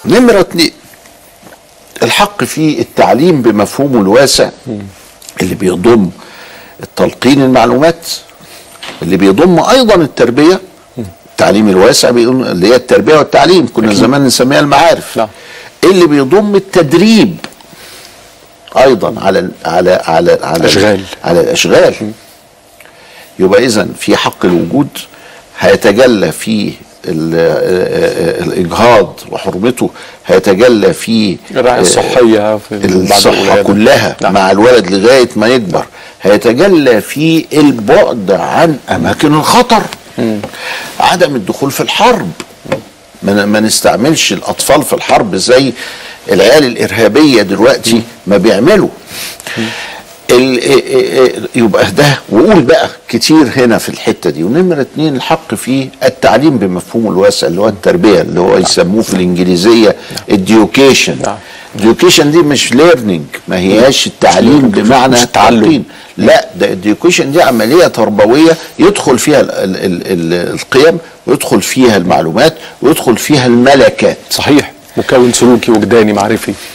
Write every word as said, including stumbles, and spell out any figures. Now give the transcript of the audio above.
نمرة اتنين، الحق في التعليم بمفهومه الواسع اللي بيضم التلقين المعلومات، اللي بيضم ايضا التربيه. التعليم الواسع بيقول اللي هي التربيه والتعليم، كنا زمان نسميها المعارف. لا. اللي بيضم التدريب ايضا على على على على اشغال على الاشغال. يبقى اذا في حق الوجود هيتجلى في الاجهاض وحرمته، هيتجلى في الرعايه الصحيه في الصحه كلها. نعم. مع الولد لغايه ما يكبر. هيتجلى في البعد عن اماكن الخطر. م. عدم الدخول في الحرب. ما نستعملش الاطفال في الحرب زي العيال الارهابيه دلوقتي م. ما بيعملوا. يبقى ده، وقول بقى كتير هنا في الحته دي. ونمره اتنين، الحق في التعليم بمفهومه الواسع اللي هو التربيه، اللي هو يسموه في الانجليزيه education. education دي مش ليرنينج، ما هياش التعليم بمعنى التعلم، لا، ده education دي عمليه تربويه يدخل فيها ال ال ال ال القيم، ويدخل فيها المعلومات، ويدخل فيها الملكات. صحيح، مكون سلوكي وجداني معرفي.